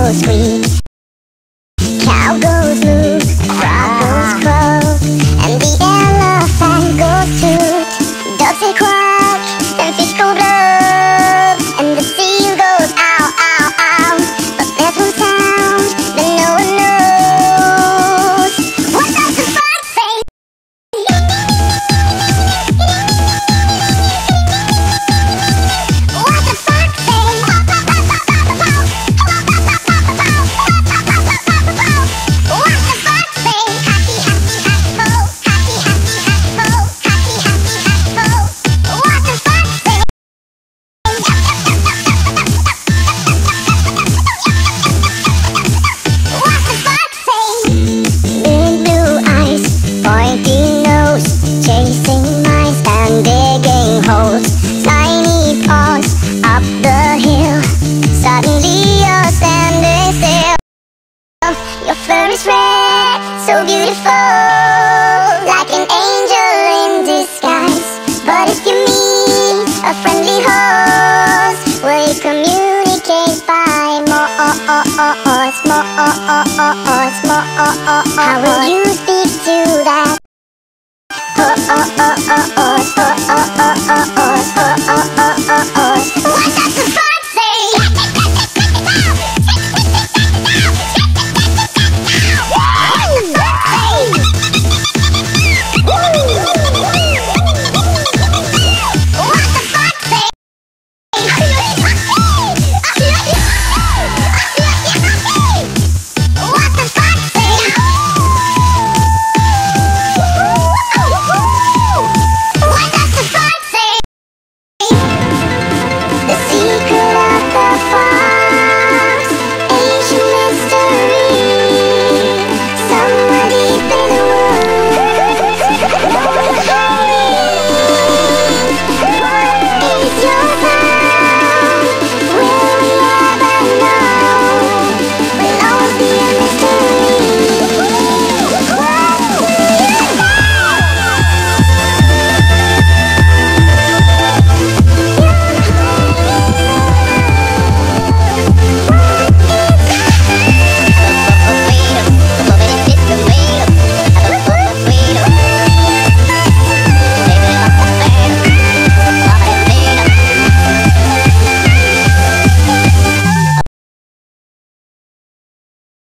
goes squeak, cow goes moo, frog goes croak, and the elephant goes toot. Ducks say quack, and fish go blub, and the seal goes ow, ow, ow. But there's one sound that no one knows. What does the fox say? What the fox say? What the fox say? Happy, happy, happy, ho. Happy, happy, happy, ho. Happy, happy, happy, ho. What the fox say? What the fox say? Big blue eyes, pointy nose, chasing mice and digging holes. Tiny paws up the hill. Suddenly you're standing still. Your fur is red, so beautiful, like an angel in disguise. But if you meet a friendly horse, will you communicate by more? How will you speak to that horse?